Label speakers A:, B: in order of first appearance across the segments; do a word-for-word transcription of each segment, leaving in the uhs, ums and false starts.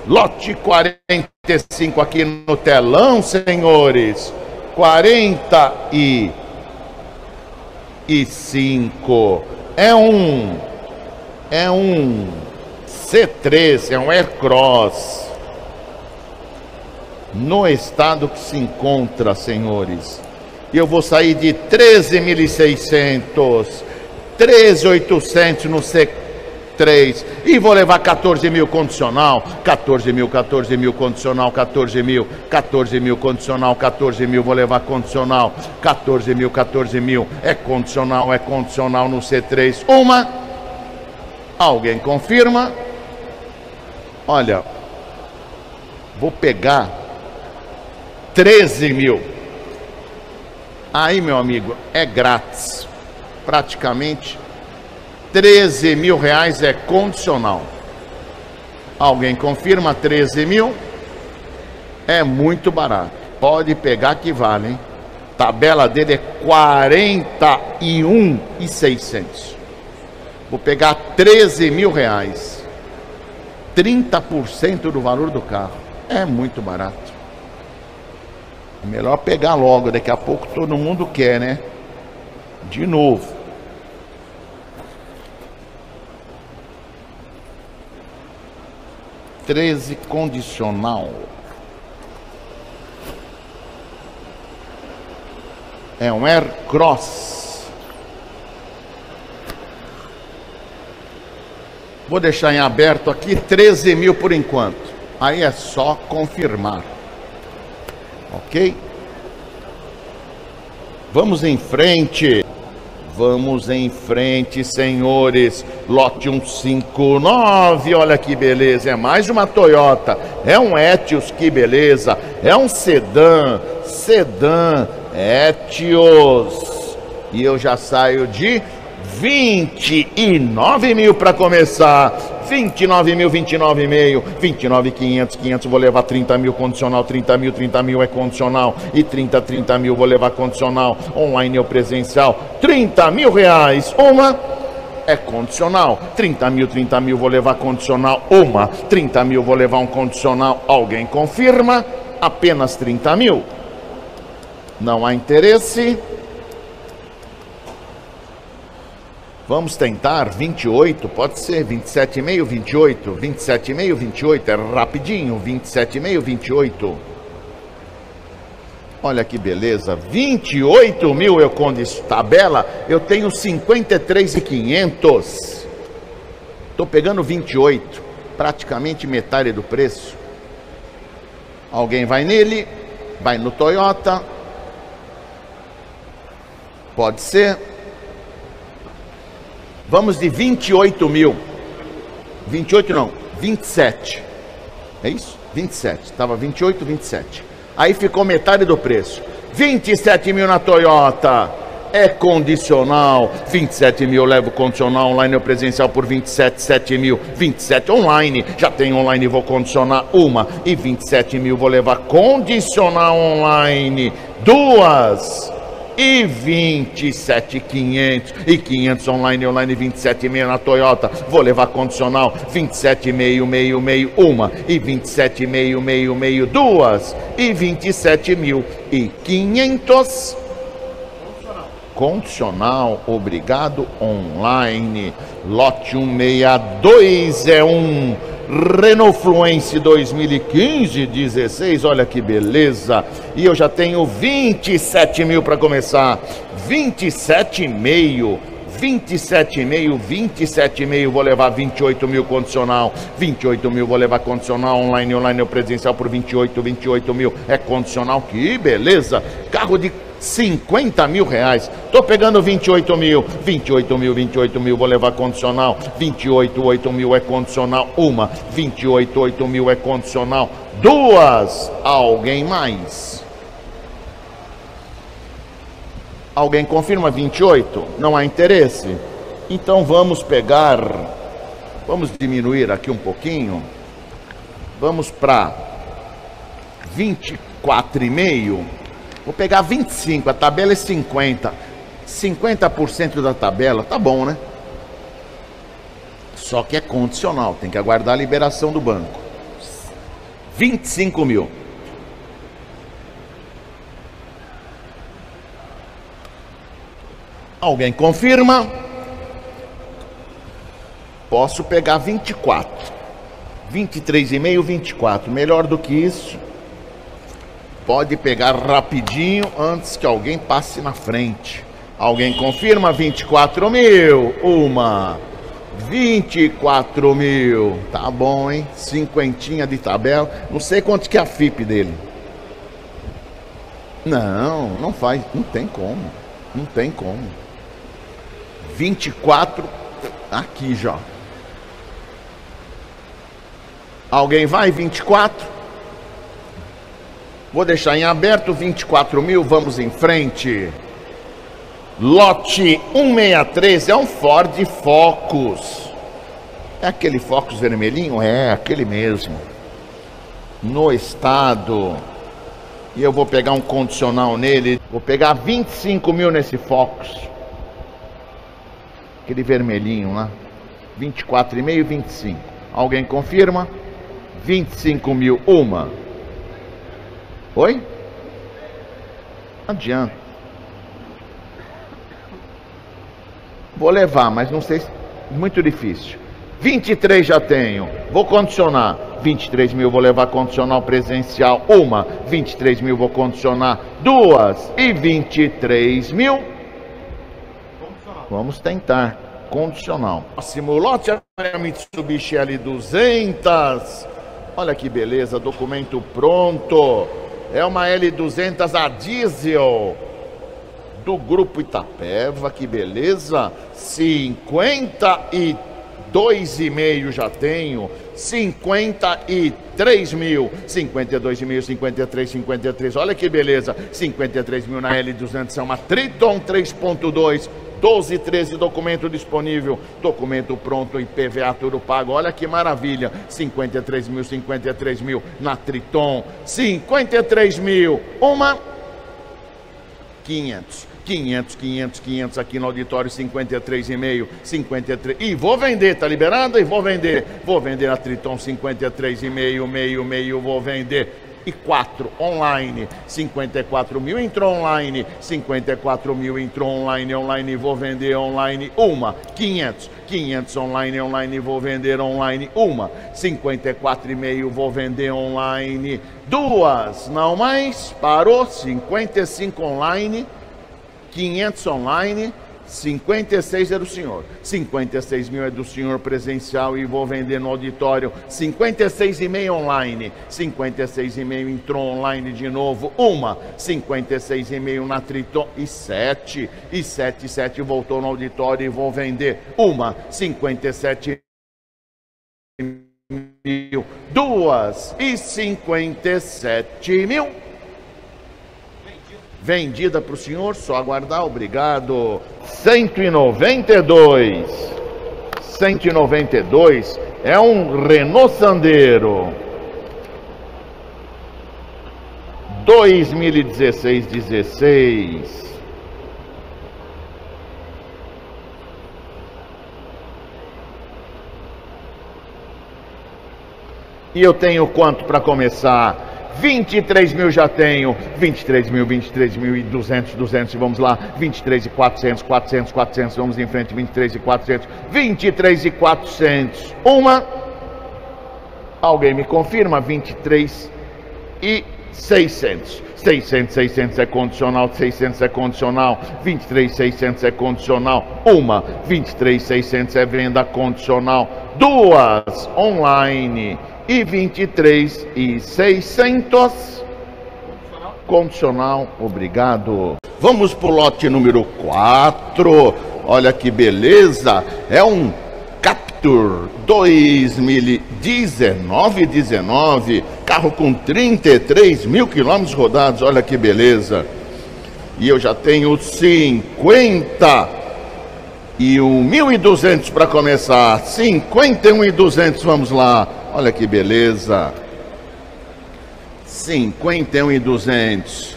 A: Lote quarenta e cinco aqui no telão, senhores. quarenta e cinco. É um. É um C três, é um Aircross. No estado que se encontra, senhores. E eu vou sair de treze mil e seiscentos, treze mil e oitocentos no C três e vou levar quatorze mil condicional, quatorze mil, quatorze mil condicional, quatorze mil, quatorze mil condicional, quatorze mil, vou levar condicional, quatorze mil, quatorze mil, é condicional, é condicional no C três, uma, alguém confirma? Olha, vou pegar treze mil, aí meu amigo, é grátis, praticamente treze mil reais é condicional. Alguém confirma? Treze mil? É muito barato. Pode pegar que vale, hein? Tabela dele é quarenta e um mil e seiscentos. Vou pegar treze mil reais. trinta por cento do valor do carro. É muito barato. É melhor pegar logo. Daqui a pouco todo mundo quer, né? De novo. treze condicional. É um Aircross. Vou deixar em aberto aqui treze mil por enquanto. Aí é só confirmar. Ok? Vamos em frente. Vamos em frente, senhores. Lote cento e cinquenta e nove, olha que beleza. É mais uma Toyota. É um Etios, que beleza. É um sedã. Sedã Etios. E eu já saio de vinte e nove mil para começar. vinte e nove mil, vinte e nove e meio, vinte e nove mil e quinhentos, quinhentos vou levar trinta mil condicional, trinta mil, trinta mil é condicional e trinta, trinta mil vou levar condicional, online ou presencial, trinta mil reais, uma é condicional, trinta mil, trinta mil vou levar condicional, uma, trinta mil vou levar um condicional, alguém confirma? Apenas trinta mil, não há interesse? Vamos tentar vinte e oito, pode ser vinte e sete e meio, vinte e oito, vinte e sete e meio, vinte e oito, é rapidinho, vinte e sete e meio, vinte e oito. Olha que beleza, vinte e oito mil eu com tabela, eu tenho cinquenta e três mil e quinhentos. Estou pegando vinte e oito, praticamente metade do preço. Alguém vai nele, vai no Toyota. Pode ser. Vamos de vinte e oito mil. vinte e oito não, vinte e sete. É isso? vinte e sete. Estava vinte e oito, vinte e sete. Aí ficou metade do preço. vinte e sete mil na Toyota. É condicional. vinte e sete mil eu levo condicional online ou presencial por vinte e sete, sete mil. vinte e sete online. Já tem online, vou condicionar uma. E vinte e sete mil vou levar condicional online. Duas. E vinte e sete mil e quinhentos e quinhentos online, online vinte e sete mil na Toyota, vou levar condicional, vinte e sete mil, meio, meio, uma, e vinte e sete mil, meio, meio, duas, e vinte e sete mil e quinhentos condicional, obrigado, online. Lote cento e sessenta e dois é um Renault Fluence dois mil e quinze, dezesseis, olha que beleza. E eu já tenho vinte e sete mil para começar. vinte e sete mil, vinte e sete mil, vinte e sete mil, vou levar vinte e oito mil condicional. vinte e oito mil vou levar condicional, online, online ou presencial por vinte e oito, vinte e oito mil é condicional, que beleza. Carro de cinquenta mil reais, tô pegando vinte e oito mil, vinte e oito mil, vinte e oito mil, vou levar condicional, vinte e oito, oito mil é condicional, uma, vinte e oito, oito mil é condicional, duas, alguém mais? Alguém confirma vinte e oito? Não há interesse? Então vamos pegar, vamos diminuir aqui um pouquinho, vamos para vinte e quatro e meio. Vou pegar vinte e cinco, a tabela é cinquenta. cinquenta por cento da tabela, tá bom, né? Só que é condicional, tem que aguardar a liberação do banco. vinte e cinco mil. Alguém confirma? Posso pegar vinte e quatro. vinte e três e meio, vinte e quatro. Melhor do que isso. Pode pegar rapidinho antes que alguém passe na frente. Alguém confirma? vinte e quatro mil. Uma. vinte e quatro mil. Tá bom, hein? Cinquentinha de tabela. Não sei quanto que é a F I P dele. Não, não faz. Não tem como. Não tem como. vinte e quatro. Aqui já. Alguém vai? vinte e quatro. Vou deixar em aberto. vinte e quatro mil. Vamos em frente. Lote cento e sessenta e três é um Ford Focus. É aquele Focus vermelhinho? É, aquele mesmo. No estado. E eu vou pegar um condicional nele. Vou pegar vinte e cinco mil nesse Focus. Aquele vermelhinho lá. vinte e quatro e meio, vinte e cinco. Alguém confirma? vinte e cinco mil. Uma. Oi? Não adianta. Vou levar, mas não sei se... Muito difícil. vinte e três já tenho. Vou condicionar. vinte e três mil vou levar condicional presencial. Uma. vinte e três mil vou condicionar. Duas. E vinte e três mil. Vamos tentar. Condicional. Próximo lote é a Mitsubishi L duzentos. Olha que beleza. Documento pronto. É uma L duzentos a diesel. Do Grupo Itapeva, que beleza. Cinquenta e dois e meio já tenho. Cinquenta e três mil. Cinquenta e dois e meio, cinquenta e três, cinquenta e três. Olha que beleza. Cinquenta e três mil na L duzentos. É uma Triton três ponto dois. doze, treze, documento disponível. Documento pronto, I P V A tudo pago. Olha que maravilha. Cinquenta e três mil, cinquenta e três mil na Triton. Cinquenta e três mil. Uma. quinhentos. quinhentos, quinhentos, quinhentos aqui no auditório, cinquenta e três e meio, cinquenta e três. E vou vender, tá liberado? E vou vender. Vou vender a Triton cinquenta e três e meio, meio, meio, vou vender. E quatro online, cinquenta e quatro mil entrou online, cinquenta e quatro mil entrou online, online, vou vender online. Uma, quinhentos, quinhentos online, online, vou vender online. Uma, cinquenta e quatro e meio, vou vender online. Duas, não mais, parou, cinquenta e cinco online. quinhentos online, cinquenta e seis é do senhor, cinquenta e seis mil é do senhor presencial e vou vender no auditório. Cinquenta e seis e meio online, cinquenta e seis e meio entrou online de novo. Uma, cinquenta e seis e meio na Triton e sete, e sete, sete voltou no auditório e vou vender. Uma, cinquenta e sete mil, duas e cinquenta e sete mil. Vendida para o senhor, só aguardar, obrigado. Cento e noventa e dois. Cento e noventa e dois é um Renault Sandero. dois mil e dezesseis, dezesseis. E eu tenho quanto para começar? vinte e três mil já tenho, vinte e três mil, vinte e três mil e duzentos, duzentos, vamos lá, vinte e três e quatrocentos, quatrocentos, quatrocentos, vamos em frente, vinte e três e quatrocentos, vinte e três e quatrocentos, uma, alguém me confirma, vinte e três e seiscentos, seiscentos, seiscentos é condicional, seiscentos é condicional, vinte e três, seiscentos é condicional, uma, vinte e três, seiscentos é venda condicional, duas, online, e vinte e três e seiscentos condicional, obrigado. Vamos pro lote número quatro. Olha que beleza, é um Captur dois mil e dezenove, dezenove, carro com trinta e três mil quilômetros rodados. Olha que beleza. E eu já tenho cinquenta e um mil e duzentos para começar. Cinquenta e um e duzentos, vamos lá. Olha que beleza. Cinquenta e um e duzentos.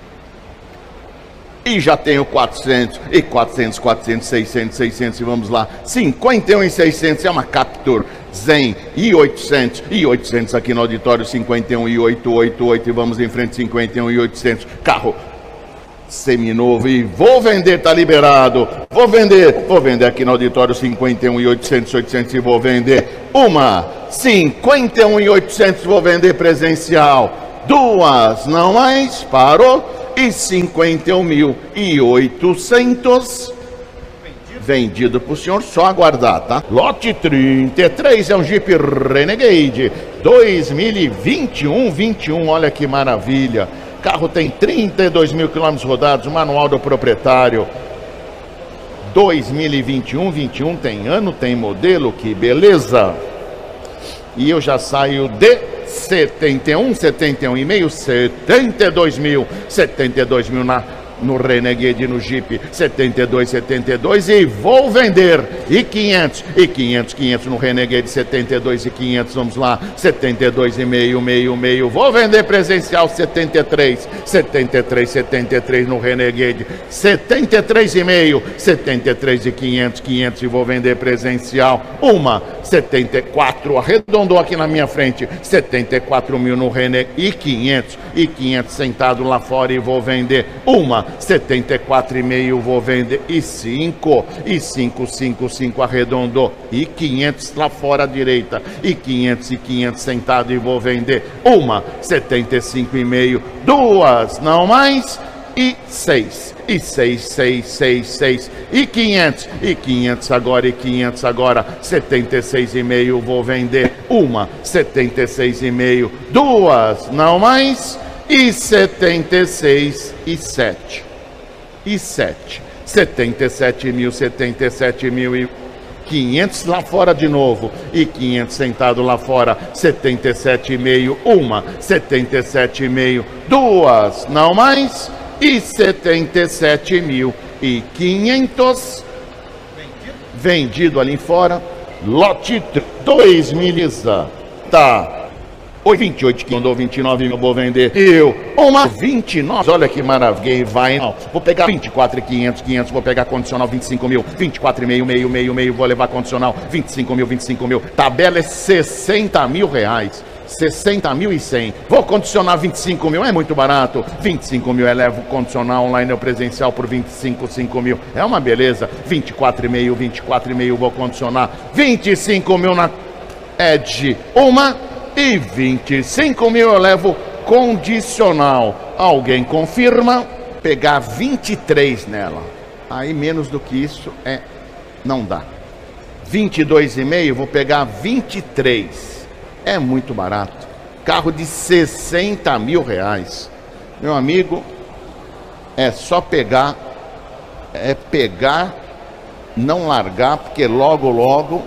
A: E já tenho quatrocentos. E quatrocentos, quatrocentos, seiscentos, seiscentos. E vamos lá. Cinquenta e um e seiscentos. É uma Captur Zen e oitocentos, e oitocentos aqui no auditório, cinquenta e um e oitocentos, oitocentos e oito, e vamos em frente, cinquenta e um e oitocentos, carro seminovo, e vou vender, tá liberado, vou vender, vou vender aqui no auditório, cinquenta e um e oitocentos, oitocentos, e vou vender uma, cinquenta e um e oitocentos, vou vender presencial, duas, não mais, parou, e cinquenta e um mil e oitocentos, vendido para o senhor, só aguardar, tá? Lote trinta e três é um Jeep Renegade dois mil e vinte e um, vinte e um, olha que maravilha. Carro tem trinta e dois mil quilômetros rodados, manual do proprietário. dois mil e vinte e um, vinte e um, tem ano, tem modelo, que beleza. E eu já saio de setenta e um, setenta e um e meio, setenta e dois mil, setenta e dois mil na no Renegade, no Jeep, setenta e dois, setenta e dois, e vou vender, e quinhentos, e quinhentos, quinhentos no Renegade, setenta e dois e quinhentos, vamos lá, setenta e dois e meio, meio, meio, vou vender presencial, setenta e três, setenta e três, setenta e três no Renegade, setenta e três e meio, setenta e três e quinhentos, quinhentos, e vou vender presencial, uma, setenta e quatro, arredondou aqui na minha frente, setenta e quatro mil no Renegade, e quinhentos, e quinhentos sentado lá fora, e vou vender uma, setenta e quatro e meio, vou vender, e cinco, e cinco, cinco, cinco, arredondou, e quinhentos lá fora à direita, e quinhentos e quinhentos sentado, e vou vender uma, setenta e cinco e meio, duas, não mais, e seis, e seis, seis, seis, seis, e quinhentos, e quinhentos agora, e quinhentos agora, setenta e seis e meio, vou vender uma, setenta e seis e meio, duas, não mais, e setenta e seis e sete, e sete, setenta e sete mil, setenta e sete mil e quinhentos lá fora de novo, e quinhentos sentado lá fora, setenta e sete e meio, uma, setenta e sete e meio, duas, não mais, e setenta e sete mil e quinhentos, vendido ali fora, lote dois mil, tá. Oi, vinte e oito, que mandou vinte e nove mil, vou vender. Eu, uma, vinte e nove, olha que maravilha, vai, não. Vou pegar vinte e quatro e quinhentos, quinhentos, vou pegar condicional vinte e cinco mil, vinte e quatro e meio, meio, meio, meio, vou levar condicional vinte e cinco mil, vinte e cinco mil, tabela é sessenta mil reais. sessenta mil e cem, vou condicionar vinte e cinco mil, é muito barato, vinte e cinco mil, elevo condicional online ou presencial por vinte e cinco, cinco mil, é uma beleza, vinte e quatro e meio, vinte e quatro e meio, vou condicionar vinte e cinco mil na Edge, uma, e vinte e cinco mil eu levo condicional, alguém confirma, pegar vinte e três nela, aí menos do que isso é, não dá, vinte e dois e meio, vou pegar vinte e três, é muito barato, carro de sessenta mil reais, meu amigo, é só pegar, é pegar, não largar, porque logo, logo,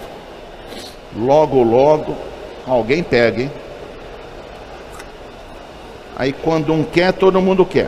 A: logo, logo, alguém pega, hein? Aí quando um quer, todo mundo quer.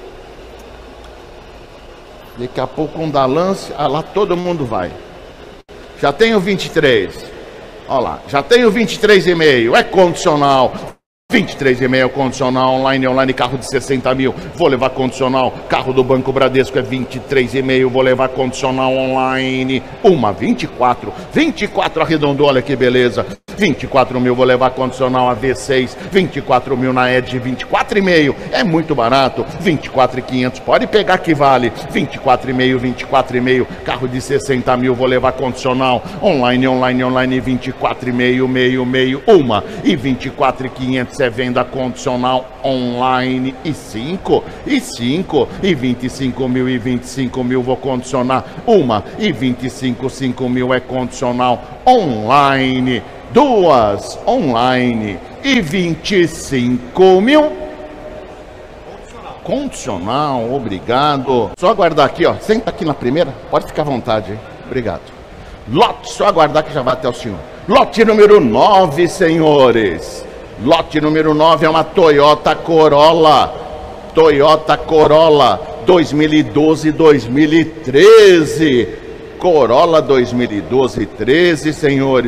A: Daqui a pouco um dá lance, ah, lá todo mundo vai. Já tenho vinte e três. Olha lá, já tenho vinte e três e meio, é condicional. vinte e três e meio condicional, online, online, carro de sessenta mil, vou levar condicional, carro do Banco Bradesco é vinte e três e meio, vou levar condicional online, uma, vinte e quatro, vinte e quatro arredondou, olha que beleza, vinte e quatro mil, vou levar condicional a V seis, vinte e quatro mil na Edge, vinte e quatro e meio, é muito barato, vinte e quatro e quinhentos, pode pegar que vale, vinte e quatro e meio, vinte e quatro e meio, carro de sessenta mil, vou levar condicional, online, online, online, vinte e quatro e meio, meio, meio, uma, e vinte e quatro e quinhentos é venda condicional online, e cinco, e cinco, e vinte e cinco mil, e vinte e cinco mil, vou condicionar uma, e vinte e cinco, cinco mil é condicional online, duas online, e vinte e cinco mil condicional, obrigado. Só aguardar aqui, ó, senta aqui na primeira, pode ficar à vontade, hein? Obrigado. Lote, só aguardar que já vai até o senhor. Lote número nove, senhores. Lote número nove é uma Toyota Corolla, Toyota Corolla dois mil e doze, dois mil e treze, Corolla dois mil e doze, treze, senhores,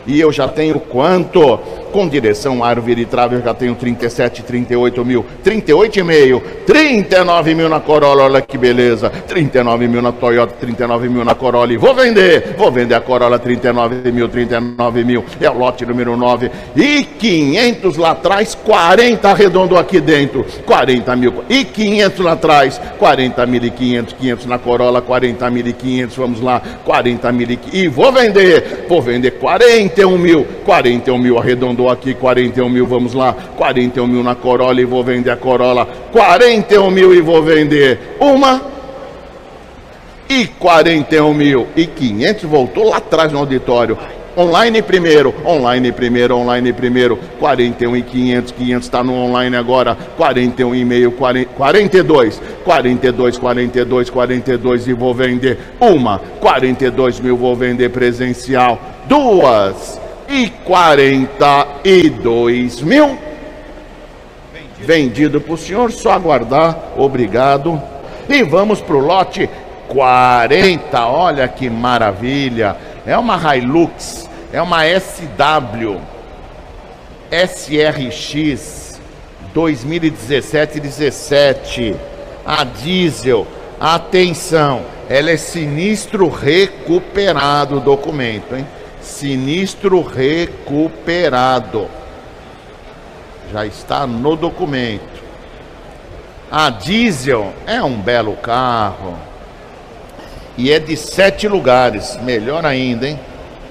A: E eu já tenho quanto? Com direção árvore e trave eu já tenho trinta e sete, trinta e oito mil, trinta e oito e meio, trinta e nove mil na Corolla, olha que beleza, trinta e nove mil na Toyota, trinta e nove mil na Corolla, e vou vender, vou vender a Corolla, trinta e nove mil, trinta e nove mil, é o lote número nove, e quinhentos lá atrás, quarenta arredondou aqui dentro, quarenta mil, e quinhentos lá atrás, quarenta mil e quinhentos, quinhentos na Corolla, quarenta mil e quinhentos, vamos lá, quarenta mil e quinhentos, e vou vender, vou vender quarenta e um mil, quarenta e um mil arredondou aqui, quarenta e um mil, vamos lá, quarenta e um mil na Corolla e vou vender a Corolla, quarenta e um mil e vou vender uma, e quarenta e um mil e quinhentos, voltou lá atrás no auditório, online primeiro, online primeiro, online primeiro, quarenta e um e quinhentos, quinhentos está no online agora, quarenta e um e meio, quarenta e dois, quarenta e dois, quarenta e dois, quarenta e dois e vou vender uma, quarenta e dois mil vou vender presencial, duas, e quarenta e dois mil vendido para o senhor, só aguardar, obrigado. E vamos para o lote quarenta, olha que maravilha, é uma Hilux, é uma S W S R X dois mil e dezessete dezessete, a diesel, atenção, ela é sinistro recuperado o documento, hein? Sinistro recuperado. Já está no documento. A diesel é um belo carro. E é de sete lugares. Melhor ainda, hein?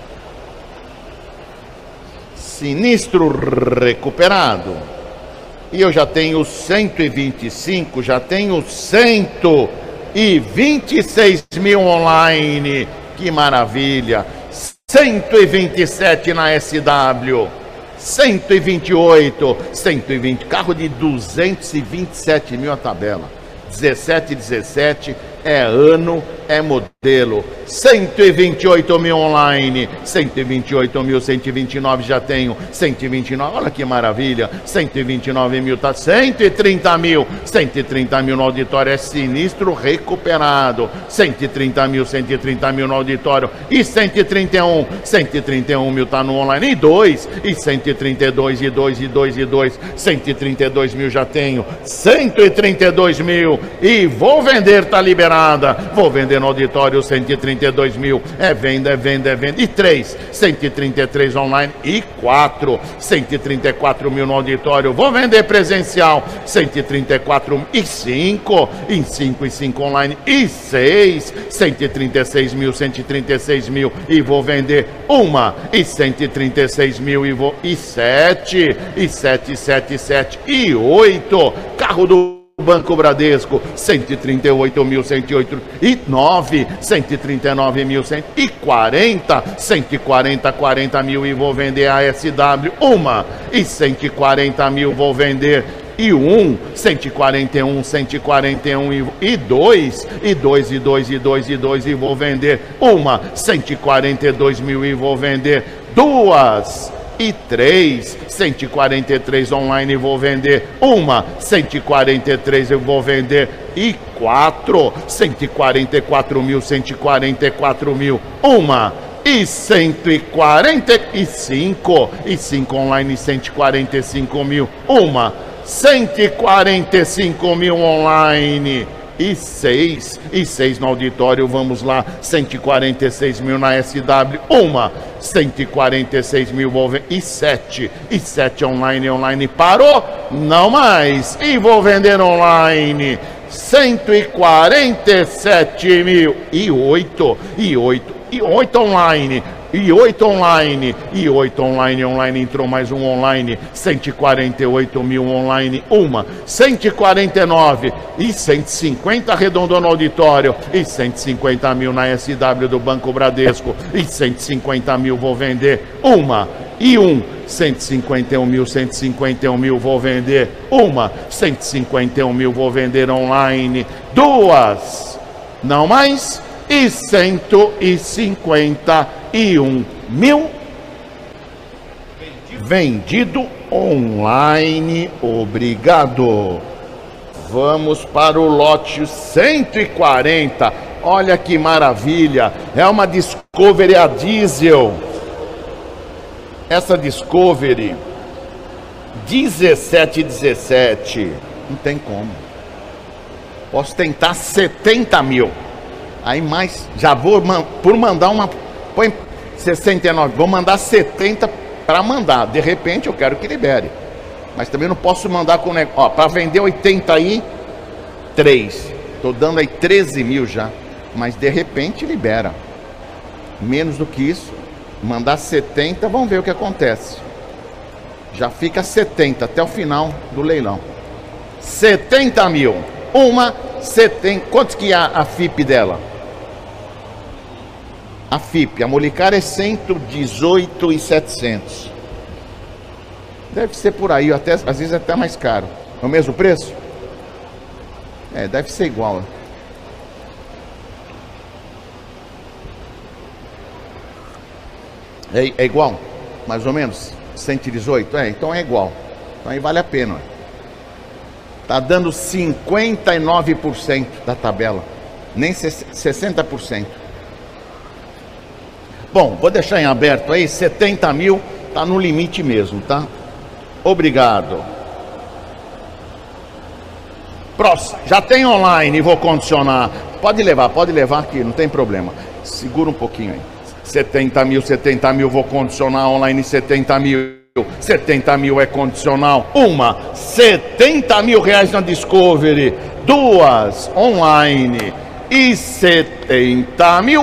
A: Sinistro recuperado. E eu já tenho cento e vinte e cinco, já tenho cento e vinte e seis mil online. Que maravilha! cento e vinte e sete na S W, cento e vinte e oito, cento e vinte, carro de duzentos e vinte e sete mil a tabela, dezessete, dezessete, é ano, é modelo, cento e vinte e oito mil online, cento e vinte e oito mil, cento e vinte e nove já tenho, cento e vinte e nove, olha que maravilha, cento e vinte e nove mil, tá, cento e trinta mil, cento e trinta mil no auditório, é sinistro recuperado, cento e trinta mil, cento e trinta mil no auditório, e cento e trinta e um, cento e trinta e um mil tá no online, e dois, e cento e trinta e dois, e dois, e dois, e dois, cento e trinta e dois mil já tenho, cento e trinta e dois mil, e vou vender, tá liberado. Vou vender no auditório cento e trinta e dois mil, é venda, é venda, é venda, e três, cento e trinta e três online, e quatro, cento e trinta e quatro mil no auditório, vou vender presencial, cento e trinta e quatro, e cinco, e cinco, e cinco online, e seis, cento e trinta e seis mil, cento e trinta e seis mil, e vou vender uma, e cento e trinta e seis mil, e vou, e sete, e sete, sete, sete, e oito, carro do Banco Bradesco, cento e trinta e oito mil, cento e oito e nove, cento e trinta e nove mil, cento e quarenta, cento e quarenta, quarenta mil e vou vender a S W, uma, e cento e quarenta mil vou vender e um, cento e quarenta e um, cento e quarenta e um e dois, e dois, e dois, e dois, e dois e vou vender uma, cento e quarenta e dois mil e vou vender duas, e três, cento e quarenta e três online vou vender uma, cento e quarenta e três eu vou vender e quatro, cento e quarenta e quatro mil, cento e quarenta e quatro mil, uma, e cento e quarenta e cinco, e cinco online, cento e quarenta e cinco mil, uma, cento e quarenta e cinco mil online, e seis, e seis no auditório, vamos lá, cento e quarenta e seis mil na S W, uma, cento e quarenta e seis mil, vou vender, e sete, e sete online, online, parou, não mais, e vou vender online, cento e quarenta e sete mil, e oito, e oito, e oito online, e oito online, e oito online, online, entrou mais um online, cento e quarenta e oito mil online, uma, cento e quarenta e nove, e cento e cinquenta arredondou no auditório, e cento e cinquenta mil na S W do Banco Bradesco, e cento e cinquenta mil vou vender, uma, e um, cento e cinquenta e um mil, cento e cinquenta e um mil vou vender, uma, cento e cinquenta e um mil vou vender online, duas, não mais, e cento e cinquenta e um mil vendido online, obrigado. Vamos para o lote cento e quarenta, olha que maravilha, é uma Discovery a diesel, essa Discovery dezessete dezessete, não tem como. Posso tentar setenta mil. Aí mais, já vou por mandar uma, põe sessenta e nove, vou mandar setenta para mandar. De repente eu quero que libere. Mas também não posso mandar com negócio. Ó, para vender oitenta aí, três. Tô dando aí treze mil já. Mas de repente libera. Menos do que isso, mandar setenta, vamos ver o que acontece. Já fica setenta até o final do leilão. setenta mil. Uma, setenta. Quanto que é a, a F I P dela? A F I P, a Molicaro é cento e dezoito mil e setecentos. Deve ser por aí, até, às vezes até mais caro. É o mesmo preço? É, deve ser igual. É, é igual? Mais ou menos? cento e dezoito? É, então é igual. Então aí vale a pena. Tá dando cinquenta e nove por cento da tabela. Nem sessenta por cento. Bom, vou deixar em aberto aí. setenta mil tá no limite mesmo, tá? Obrigado. Próximo. Já tem online, vou condicionar. Pode levar, pode levar aqui, não tem problema. Segura um pouquinho aí. setenta mil, setenta mil, vou condicionar online setenta mil. setenta mil é condicional. Uma, setenta mil reais na Discovery. Duas, online. E setenta mil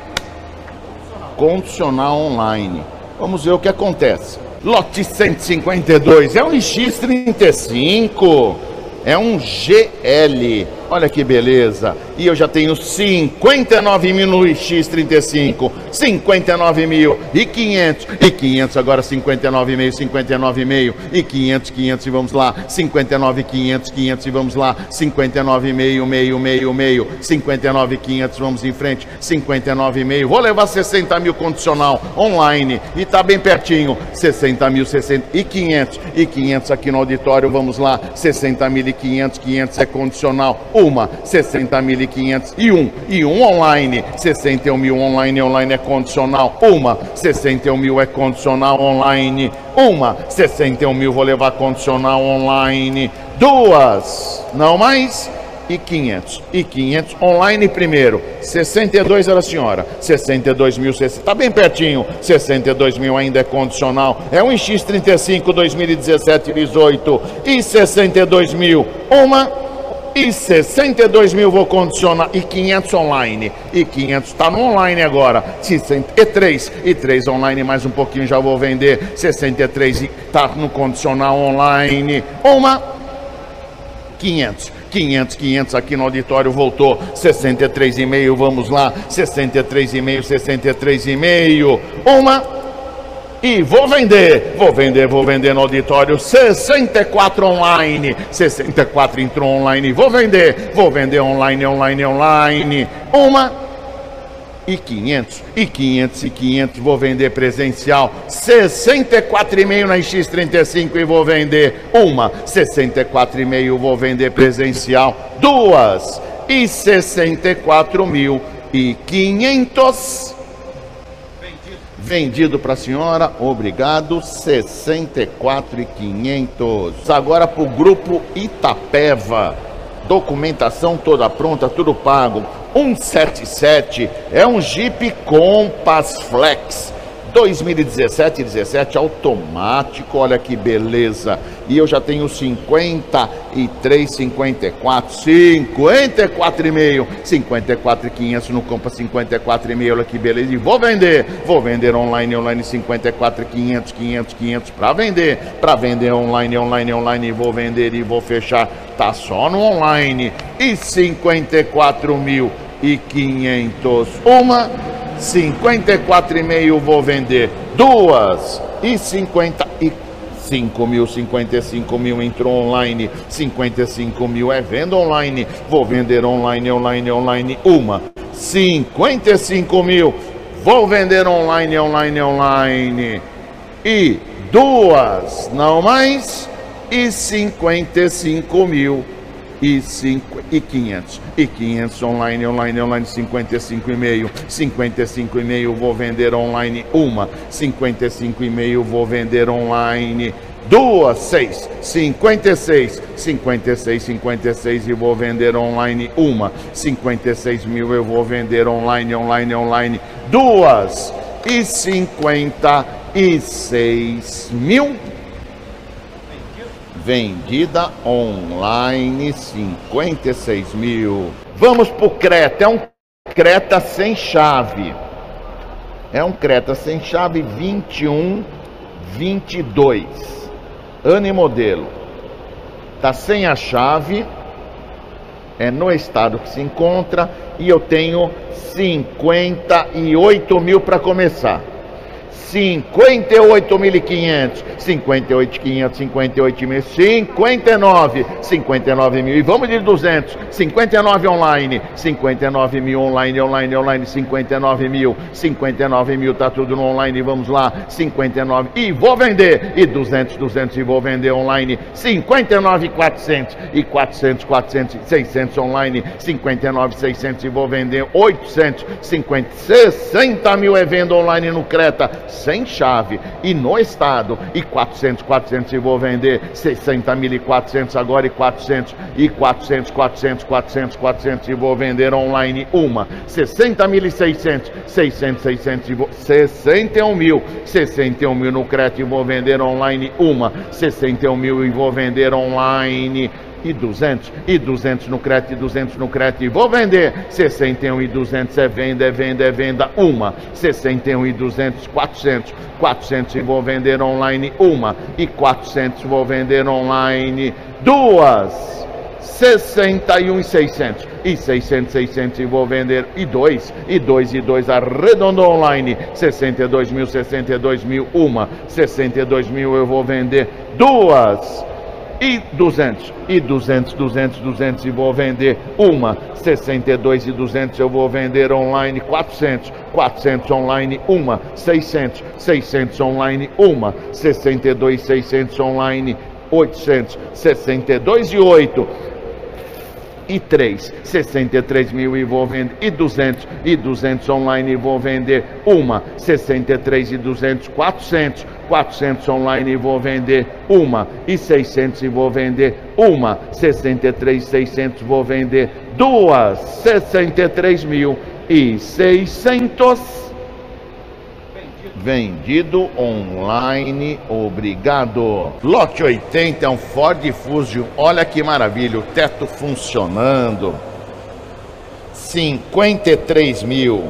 A: condicional online. Vamos ver o que acontece. Lote cento e cinquenta e dois, é um X trinta e cinco, é um G L, olha que beleza. E eu já tenho cinquenta e nove mil no X trinta e cinco, cinquenta e nove mil e quinhentos, e quinhentos agora cinquenta e nove mil, cinquenta e nove mil e quinhentos, quinhentos e vamos lá, cinquenta e nove, quinhentos, quinhentos e vamos lá, cinquenta e nove mil, meio, meio, meio, cinquenta e nove, quinhentos, vamos em frente, cinquenta e nove mil, vou levar sessenta mil condicional online e tá bem pertinho, sessenta mil, sessenta e quinhentos, e quinhentos aqui no auditório, vamos lá, sessenta mil e quinhentos, quinhentos é condicional, uma, sessenta mil e quinhentos e um, e um online, sessenta e um mil online, online é condicional, uma, sessenta e um mil é condicional online, uma, sessenta e um mil vou levar condicional online, duas, não mais, e quinhentos, e quinhentos online primeiro, sessenta e dois era a senhora, sessenta e dois mil, tá bem pertinho, sessenta e dois mil ainda é condicional, é um X trinta e cinco dois mil e dezessete, dezoito, e sessenta e dois mil, uma, e sessenta e dois mil vou condicionar, e quinhentos online, e quinhentos tá no online agora, sessenta e três, e três online, mais um pouquinho já vou vender, sessenta e três e tá no condicional online, uma, quinhentos, quinhentos, quinhentos aqui no auditório voltou, sessenta e três e meio, vamos lá, sessenta e três e meio, sessenta e três e meio, uma, e vou vender, vou vender, vou vender no auditório, sessenta e quatro online, sessenta e quatro entrou online, vou vender, vou vender online, online, online, uma, e quinhentos, e quinhentos, e quinhentos, vou vender presencial, sessenta e quatro e meio na X trinta e cinco e vou vender uma, sessenta e quatro e meio vou vender presencial, duas, e sessenta e quatro mil e quinhentos. Vendido para a senhora, obrigado, sessenta e quatro mil e quinhentos. Agora para o grupo Itapeva, documentação toda pronta, tudo pago, cento e setenta e sete, é um Jeep Compass Flex, dois mil e dezessete, dezessete automático, olha que beleza, e eu já tenho cinquenta e três, cinquenta e quatro, cinquenta e quatro e meio, cinquenta e quatro e quinhentos no Compass, cinquenta e quatro e meio, olha que beleza, e vou vender, vou vender online, online, cinquenta e quatro, quinhentos, quinhentos, quinhentos, para vender, para vender online, online, online, vou vender e vou fechar, tá só no online, e cinquenta e quatro mil e quinhentos, uma, cinquenta e quatro e meio vou vender, duas, e cinquenta e cinco mil, cinquenta e cinco mil entrou online, cinquenta e cinco mil é venda online, vou vender online, online, online, uma, cinquenta e cinco mil, vou vender online, online, online, e duas, não mais, e cinquenta e cinco mil, e cinco e quinhentos e quinhentos online, online, online, cinquenta e cinco e meio, cinquenta e cinco e meio vou vender online uma, cinquenta e cinco e meio vou vender online duas, seis, cinquenta e seis, cinquenta e seis, cinquenta e seis e vou vender online uma, cinquenta e seis mil eu vou vender online, online, online, duas e cinquenta e seis mil. Vendida online, cinquenta e seis mil. Vamos pro Creta, é um Creta sem chave. É um Creta sem chave vinte e um, vinte e dois. Ano e modelo. Tá sem a chave. É no estado que se encontra. E eu tenho cinquenta e oito mil para começar. cinquenta e oito mil e quinhentos, cinquenta e oito mil e quinhentos, cinquenta e oito mil, cinquenta e nove, cinquenta e nove mil, e vamos de duzentos, cinquenta e nove online, cinquenta e nove mil online, online, online, cinquenta e nove mil, cinquenta e nove mil, tá tudo no online, vamos lá, cinquenta e nove, e vou vender, e duzentos, duzentos, e vou vender online, cinquenta e nove, quatrocentos, e quatrocentos, quatrocentos, seiscentos online, cinquenta e nove, seiscentos, e vou vender oitocentos, cinquenta, sessenta mil é venda online no Creta, sem chave e no estado, e quatrocentos, quatrocentos e vou vender sessenta mil e quatrocentos agora, e quatrocentos, e quatrocentos, quatrocentos, quatrocentos, quatrocentos e vou vender online uma, sessenta mil e seiscentos, seiscentos, seiscentos e vou, sessenta e um mil, sessenta e um mil no Creta e vou vender online uma, sessenta e um mil e vou vender online e duzentos, e duzentos no Creta, e duzentos no Creta, e vou vender, sessenta e um e duzentos é venda, é venda, é venda, uma, sessenta e um e duzentos, quatrocentos, quatrocentos e vou vender online, uma, e quatrocentos vou vender online, duas, sessenta e um e seiscentos, e seiscentos, seiscentos e vou vender, e dois, e dois, e dois, arredondo online, sessenta e dois mil, sessenta e dois mil, uma, sessenta e dois mil eu vou vender, duas, e duzentos, e duzentos, duzentos, duzentos e vou vender uma, sessenta e dois e duzentos eu vou vender online, quatrocentos, quatrocentos online uma, seiscentos, seiscentos online uma, sessenta e dois, seiscentos online, oitocentos, sessenta e dois e oito e três, sessenta e três mil e vou vender, e duzentos, e duzentos online e vou vender uma, sessenta e três e duzentos, quatrocentos, quatrocentos online e vou vender uma, e seiscentos e vou vender uma, sessenta e três, seiscentos vou vender duas, sessenta e três mil e seiscentos. Vendido online, obrigado. Lote oitenta é um Ford Fusion, olha que maravilha, o teto funcionando, cinquenta e três mil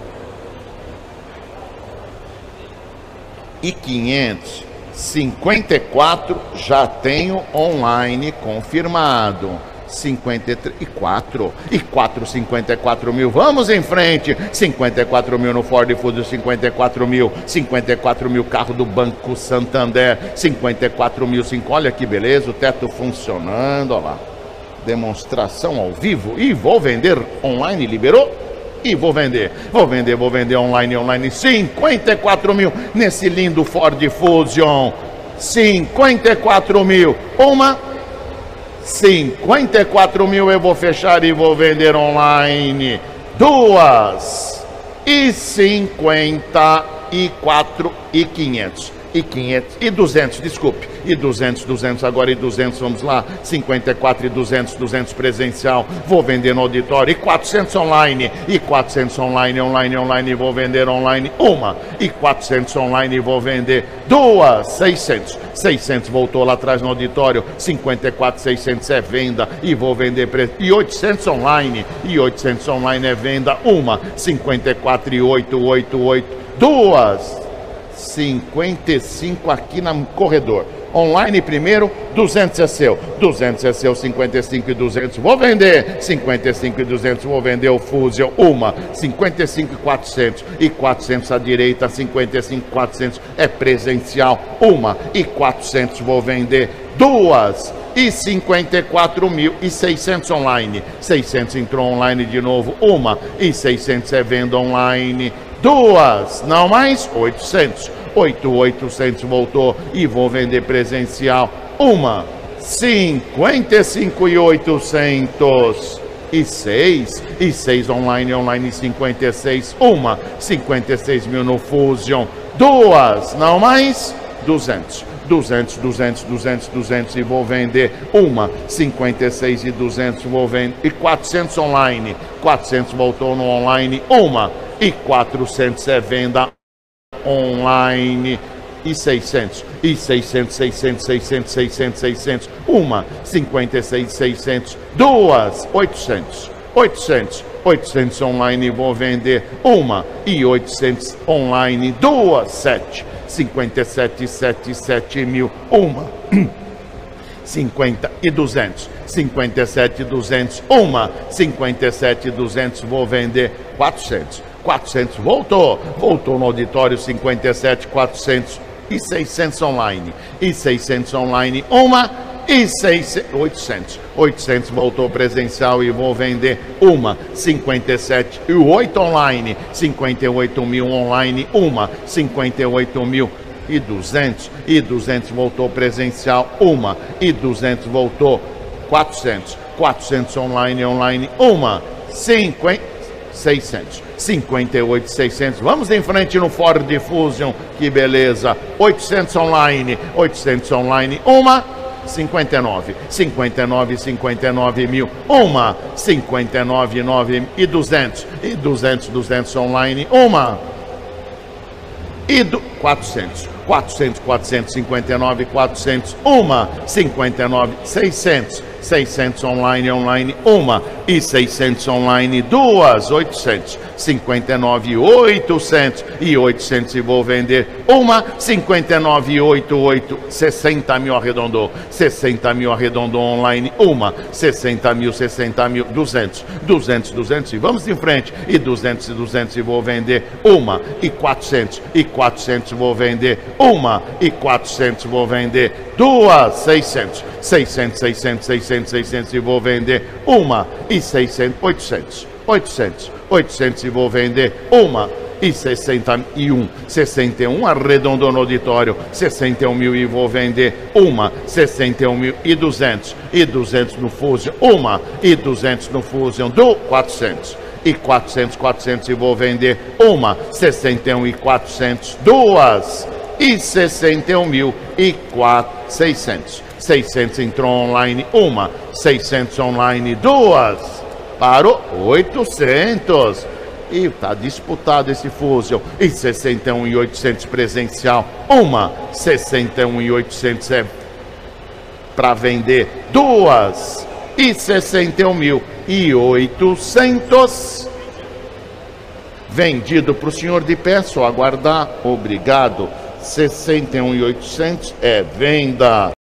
A: e quinhentos, cinquenta e quatro já tenho online confirmado, cinquenta e quatro e quatro, cinquenta e quatro mil, vamos em frente, cinquenta e quatro mil no Ford Fusion, cinquenta e quatro mil, cinquenta e quatro mil carro do Banco Santander, cinquenta e quatro mil, cinco, olha que beleza, o teto funcionando, olha lá, demonstração ao vivo, e vou vender online, liberou, e vou vender, vou vender, vou vender online, online, cinquenta e quatro mil nesse lindo Ford Fusion, cinquenta e quatro mil, uma, cinquenta e quatro mil eu vou fechar e vou vender online, duas, e cinquenta e quatro e quinhentos, e quinhentos, e duzentos, desculpe, e duzentos, duzentos agora, e duzentos, vamos lá, cinquenta e quatro e duzentos, duzentos presencial, vou vender no auditório, e quatrocentos online, e quatrocentos online, online, online, vou vender online, uma, e quatrocentos online, e vou vender duas, seiscentos, seiscentos voltou lá atrás no auditório, cinquenta e quatro, seiscentos é venda, e vou vender, pre... e oitocentos online, e oitocentos online é venda, uma, cinquenta e quatro e oito, oito, oito, duas, cinquenta e cinco aqui no corredor, online primeiro, duzentos é seu, duzentos é seu, cinquenta e cinco e duzentos, vou vender, cinquenta e cinco e duzentos, vou vender o Fusion, uma, cinquenta e cinco e quatrocentos, e quatrocentos à direita, cinquenta e cinco e quatrocentos, é presencial, uma, e quatrocentos vou vender, duas, e cinquenta e quatro mil e seiscentos online, seiscentos entrou online de novo, uma, e seiscentos é venda online, duas, não mais, oitocentos, oito, oitocentos voltou e vou vender presencial, uma, cinquenta e cinco mil e oitocentos. E seis, e seis online, online cinquenta e seis, uma, cinquenta e seis mil no Fusion, duas, não mais, duzentos, duzentos, duzentos, duzentos, duzentos e vou vender uma, cinquenta e seis e duzentos vou vender, e quatrocentos online, quatrocentos voltou no online, uma, e quatrocentos é venda online, e seiscentos, e seiscentos, seiscentos, seiscentos, seiscentos, seiscentos, uma, cinquenta e seis, seiscentos, duas, oitocentos, oitocentos, oitocentos online vou vender uma, e oitocentos online, duas, sete, cinquenta e sete, sete, sete mil, uma, cinquenta e duzentos, cinquenta e sete, duzentos, uma, cinquenta e sete, duzentos vou vender quatrocentos, quatrocentos voltou, voltou no auditório, cinquenta e sete, quatrocentos e seiscentos online, e seiscentos online, uma, e seiscentos, oitocentos, oitocentos voltou presencial e vou vender uma, cinquenta e sete e oito online, cinquenta e oito mil online, uma, cinquenta e oito mil e duzentos, e duzentos voltou presencial, uma, e duzentos voltou quatrocentos, quatrocentos online, online, uma, cinquenta, seiscentos, cinquenta e oito, seiscentos, vamos em frente no Ford Fusion, que beleza, oitocentos online, oitocentos online, uma, cinquenta e nove, cinquenta e nove, cinquenta e nove mil, uma, cinquenta e nove, nove e duzentos, e duzentos, duzentos online, uma, e do, quatrocentos, quatrocentos, quatrocentos, cinquenta e nove, quatrocentos, uma, cinquenta e nove, seiscentos, seiscentos online, online, uma, e seiscentos online, duas, oitocentos, cinquenta e nove, oitocentos, e oitocentos e vou vender uma, cinquenta e nove, oito, oito, sessenta mil arredondou, sessenta mil arredondou online, uma, sessenta mil, sessenta mil, duzentos, duzentos, duzentos e vamos em frente, e duzentos e duzentos e vou vender uma, e quatrocentos, e quatrocentos vou vender uma, e quatrocentos vou vender duas, seiscentos, seiscentos, seiscentos, seiscentos, seiscentos e vou vender uma, e seiscentos, oitocentos, oitocentos, oitocentos e vou vender uma, e sessenta e um, sessenta e um, arredondou no auditório, sessenta e um mil e vou vender uma, sessenta e um mil e duzentos, e duzentos no Fusion, uma, e duzentos no Fusion, do quatrocentos, e quatrocentos, quatrocentos e vou vender uma, sessenta e um e quatrocentos, duas, e sessenta e um mil e quatro, seiscentos, seiscentos entrou online, uma, seiscentos online, duas, parou, oitocentos, e está disputado esse Fusion, e sessenta e um e oitocentos presencial, uma, sessenta e um e oitocentos é para vender, duas, e sessenta e um mil e oitocentos vendido para o senhor de pé, só aguardar, obrigado, sessenta e um e oitocentos é venda.